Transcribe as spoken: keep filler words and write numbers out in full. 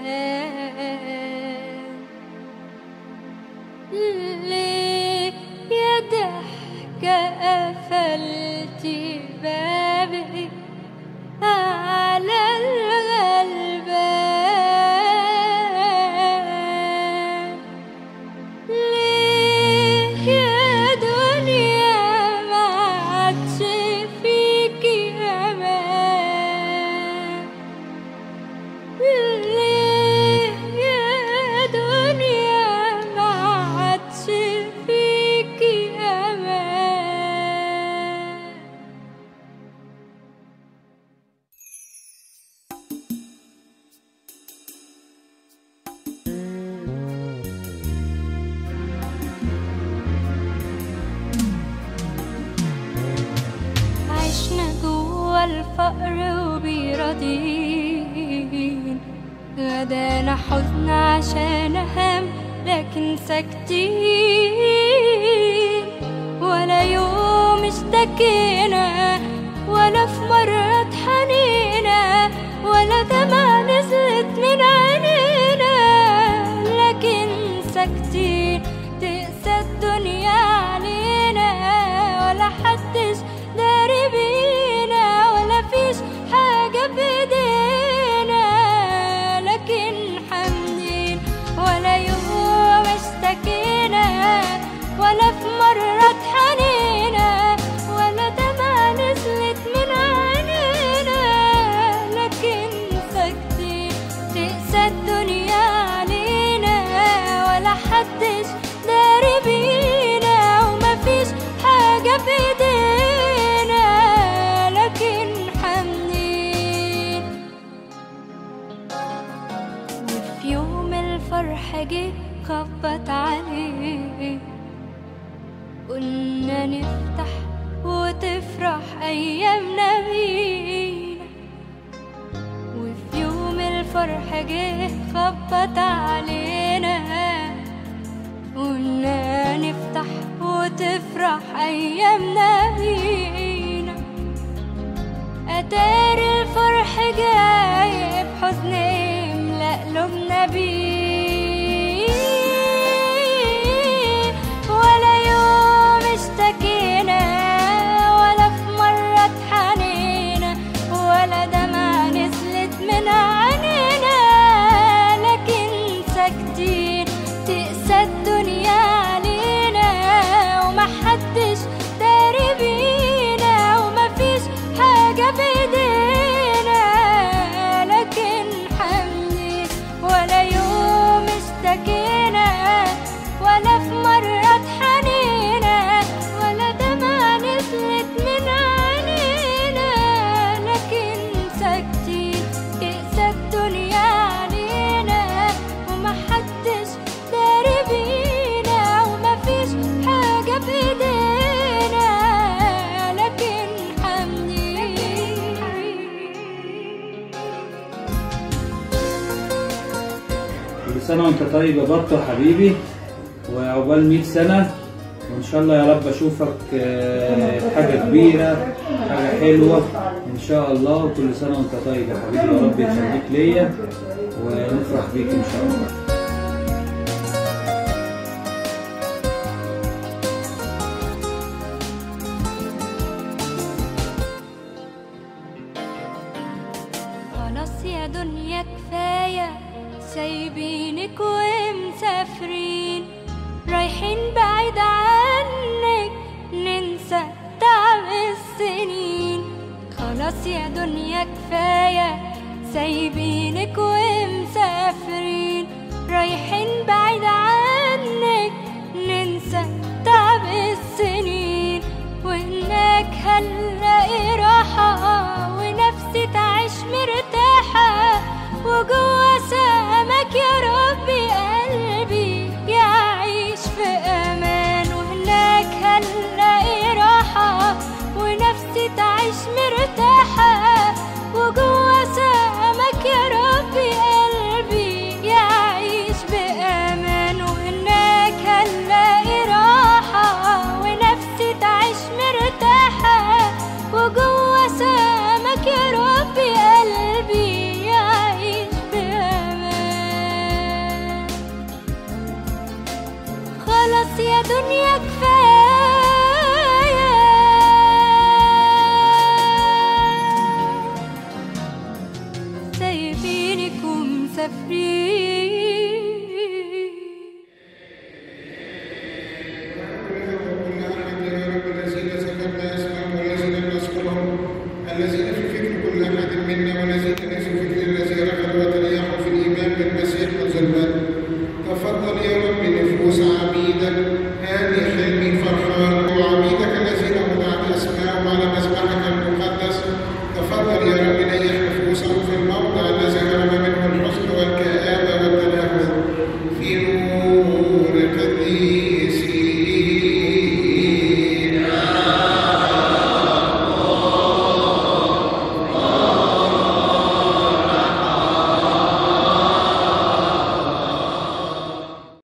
ليه يا ضحكة قفلتي بابي على الغلبان؟ ليه يا دنيا ما عادش فيكي أمان؟ ليه يا دنيا ما عادش فيكي أمان؟ عشنا جوا الفقر وبيراضين، غدانا حزن عشان هم لكن ساكتين، ولا يوم اشتكينا ولا في مرة اتحنينا ولا دمعة نزلت من عينينا، لكن ساكتين. تقسى الدنيا علينا ولا حدش داري بينا ولا فيش حاجة بإيدينا، لكن حامدين. ولا يوم اشتكينا ولا في مرة اتحنينا ولا دمعة نزلت من عينينا، لكن ساكتين. تقسى الدنيا علينا ولا حدش داري بينا ومفيش حاجة بإيدينا، لكن حامدين. وفي يوم الفرح جه خبط عليه، قلنا نفتح وتفرح أيامنا بينا. وفي يوم الفرح جه خبط علينا، قلنا نفتح وتفرح أيامنا بينا. أتاري الفرح جاي بحزن يملأ قلوبنا بيه، ولا يوم اشتكينا ولا في مرة اتحنينا ولا دمعة نزلت من عينينا، لكن ساكتين. تقسى الدنيا علينا ومحدش داري بينا ومفيش حاجة بإيدينا، لكن حامدين. ولا يوم اشتكينا ولا في مرة اتحنينا ولا دمعة نزلت من عينينا، لكن ساكتين. تقسى الدنيا علينا ومحدش داري بينا ومفيش حاجة بإيدينا، لكن حامدين. كل سنة وانت طيب يا بطة حبيبي، وعقبال مية سنة، وان شاء الله يا رب اشوفك آه، حاجة كبيرة، حاجة حلوة ان شاء الله. وكل سنة وانت طيب يا حبيبي، يا رب يخليك ليا ونفرح بيك ان شاء الله. خلاص يا دنيا كفاية، سايبينك ومسافرين، رايحين بعيد عنك ننسى تعب السنين. خلاص يا دنيا كفاية، سايبينك ومسافرين، رايحين بعيد عنك ننسى تعب السنين. وهناك هنلاقي راحة ونفسي تعيش مرتاحة، وجوا سمك يا ربي قلبي يعيش في أمان. وهناك هنلاقي راحة ونفسي تعيش مرتاحة، وجوا سمك يا ربي قلبي كفاية. سايبينك ومسافرين